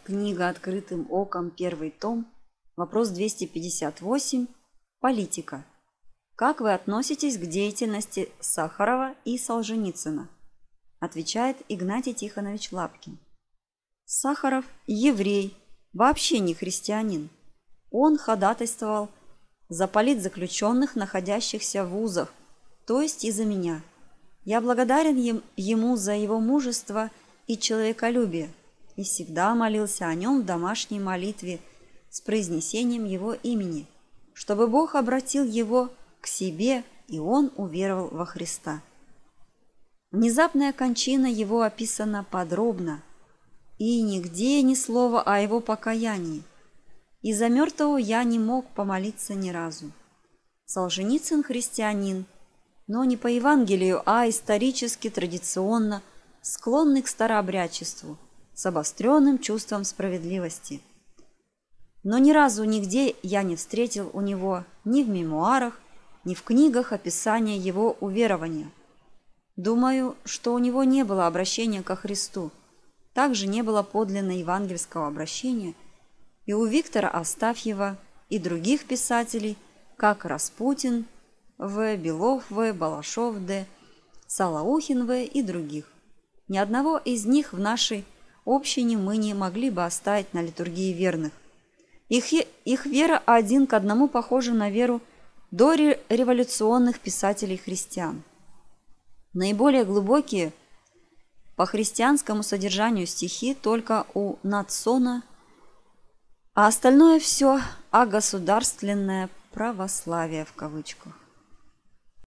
Книга «Открытым оком», первый том, вопрос 258. Политика. Как вы относитесь к деятельности Сахарова и Солженицына? Отвечает Игнатий Тихонович Лапкин. Сахаров – еврей, вообще не христианин. Он ходатайствовал за политзаключенных, находящихся в вузах, то есть и за меня. Я благодарен ему за его мужество и человеколюбие и всегда молился о нем в домашней молитве с произнесением его имени, чтобы Бог обратил его к себе, и он уверовал во Христа. Внезапная кончина его описана подробно, и нигде ни слова о его покаянии. И за мертвого я не мог помолиться ни разу. Солженицын христианин, но не по Евангелию, а исторически, традиционно склонный к старообрядчеству, с обостренным чувством справедливости. Но ни разу нигде я не встретил у него ни в мемуарах, ни в книгах описания его уверования. Думаю, что у него не было обращения ко Христу, также не было подлинно евангельского обращения и у Виктора Астафьева и других писателей, как Распутин В., Белов В., Балашов Д., Салаухин В. и других. Ни одного из них в нашей общине мы не могли бы оставить на литургии верных. Их вера один к одному похожа на веру дореволюционных писателей-христиан. Наиболее глубокие по христианскому содержанию стихи только у Надсона, а остальное все огосударственное православие в кавычках.